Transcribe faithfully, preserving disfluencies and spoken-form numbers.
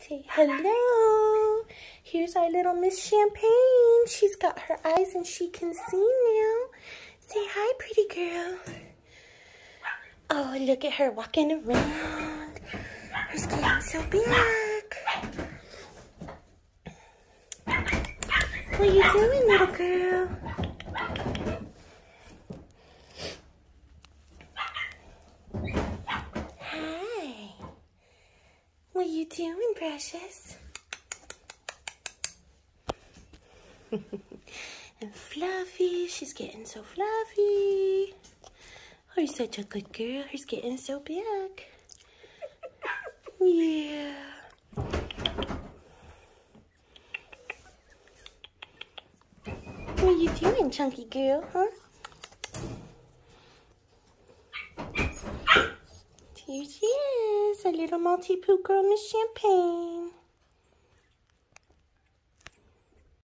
Say hello. Here's our little Miss Champagne. She's got her eyes and she can see now. Say hi, pretty girl. Oh, look at her walking around. Her skin's so big. What you doing, little girl? Hi. What you doing, precious? And Fluffy, she's getting so fluffy. Oh, you're such a good girl. Her's getting so big. Yeah. What you doing, chunky girl, huh? Here she is, a little Maltipoo girl, Miss Champagne.